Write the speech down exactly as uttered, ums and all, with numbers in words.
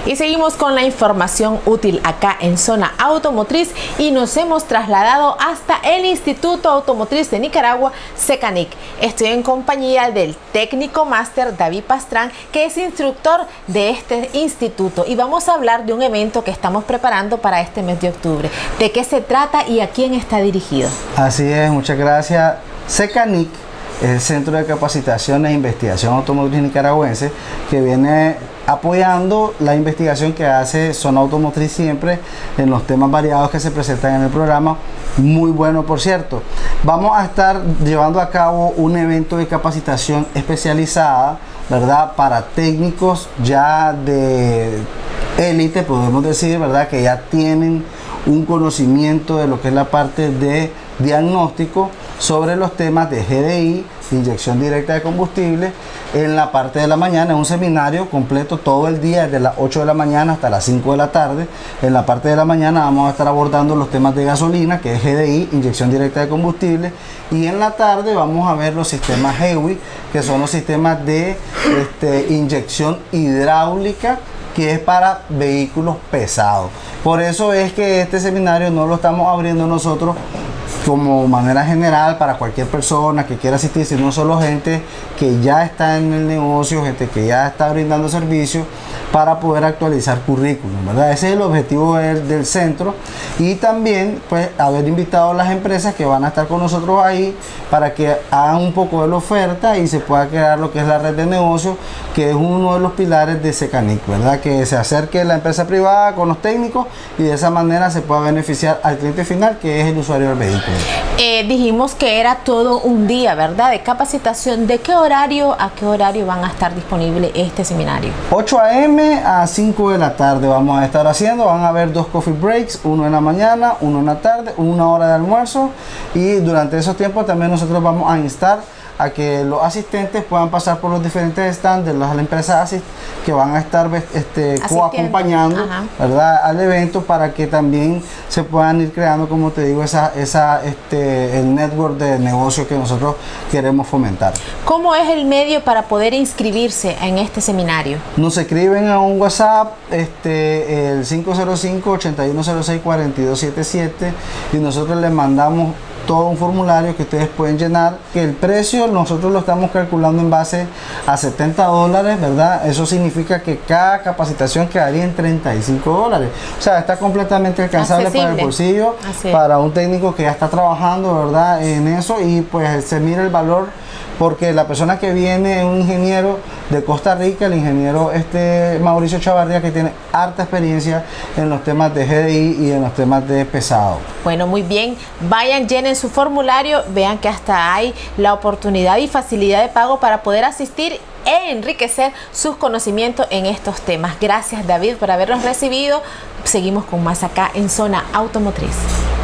Y seguimos con la información útil acá en Zona Automotriz y nos hemos trasladado hasta el Instituto Automotriz de Nicaragua, SECANIC. Estoy en compañía del técnico máster David Pastrán, que es instructor de este instituto, y vamos a hablar de un evento que estamos preparando para este mes de octubre. ¿De qué se trata y a quién está dirigido? Así es, muchas gracias. SECANIC es el Centro de Capacitación e Investigación Automotriz Nicaragüense, que viene apoyando la investigación que hace Zona Automotriz siempre en los temas variados que se presentan en el programa. Muy bueno, por cierto. Vamos a estar llevando a cabo un evento de capacitación especializada, ¿verdad?, para técnicos ya de élite, podemos decir, ¿verdad?, que ya tienen un conocimiento de lo que es la parte de diagnóstico sobre los temas de G D I, inyección directa de combustible, en la parte de la mañana. Es un seminario completo todo el día, desde las ocho de la mañana hasta las cinco de la tarde. En la parte de la mañana vamos a estar abordando los temas de gasolina, que es G D I, inyección directa de combustible, y en la tarde vamos a ver los sistemas G E W I, que son los sistemas de este, inyección hidráulica, que es para vehículos pesados. Por eso es que este seminario no lo estamos abriendo nosotros como manera general para cualquier persona que quiera asistir, sino solo gente que ya está en el negocio, gente que ya está brindando servicios, para poder actualizar currículum, ¿verdad? Ese es el objetivo del, del centro, y también pues haber invitado a las empresas que van a estar con nosotros ahí para que hagan un poco de la oferta y se pueda crear lo que es la red de negocio, que es uno de los pilares de SECANIC, ¿verdad? Que se acerque la empresa privada con los técnicos y de esa manera se pueda beneficiar al cliente final, que es el usuario del vehículo. Eh, dijimos que era todo un día, ¿verdad?, de capacitación. ¿De qué horario a qué horario van a estar disponible este seminario? ocho a eme a cinco de la tarde vamos a estar haciendo. Van a haber dos coffee breaks, uno en la mañana, uno en la tarde, una hora de almuerzo, y durante esos tiempos también nosotros vamos a instar a que los asistentes puedan pasar por los diferentes stands de las empresas que van a estar este, acompañando, ¿verdad?, al evento, para que también se puedan ir creando, como te digo, esa, esa, este, el network de negocio que nosotros queremos fomentar. ¿Cómo es el medio para poder inscribirse en este seminario? Nos escriben a un WhatsApp, este, el cinco cero cinco, ocho uno cero seis, cuatro dos siete siete, y nosotros les mandamos todo un formulario que ustedes pueden llenar, que el precio nosotros lo estamos calculando en base a setenta dólares, ¿verdad? Eso significa que cada capacitación quedaría en treinta y cinco dólares. O sea, está completamente alcanzable accesible para el bolsillo, Así. para un técnico que ya está trabajando, ¿verdad?, en eso, y pues se mira el valor, porque la persona que viene es un ingeniero de Costa Rica, el ingeniero este Mauricio Chavarría, que tiene harta experiencia en los temas de G D I y en los temas de pesado. Bueno, muy bien. Vayan, llenen su formulario, vean que hasta hay la oportunidad y facilidad de pago para poder asistir e enriquecer sus conocimientos en estos temas. Gracias, David, por habernos recibido. Seguimos con más acá en Zona Automotriz.